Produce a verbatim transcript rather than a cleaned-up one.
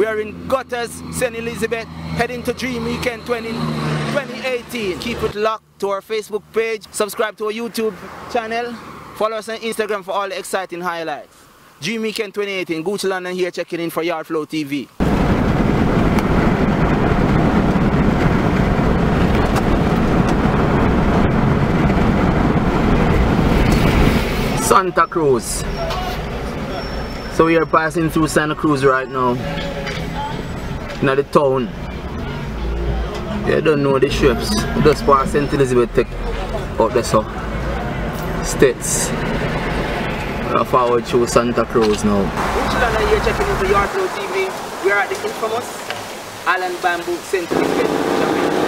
We are in Gutters, Saint Elizabeth, heading to Dream Weekend twenty eighteen. Keep it locked to our Facebook page, subscribe to our YouTube channel, follow us on Instagram for all the exciting highlights. Dream Weekend twenty eighteen, Gucci London here checking in for Yardflow T V. Santa Cruz. So we are passing through Santa Cruz right now. Now the town. You don't know the ships. Just past Saint Elizabeth take out there so. States. We're forward through Santa Cruz now. Gucci London here checking in for Yardflow T V. We are at the infamous Island Bamboo Saint Elizabeth.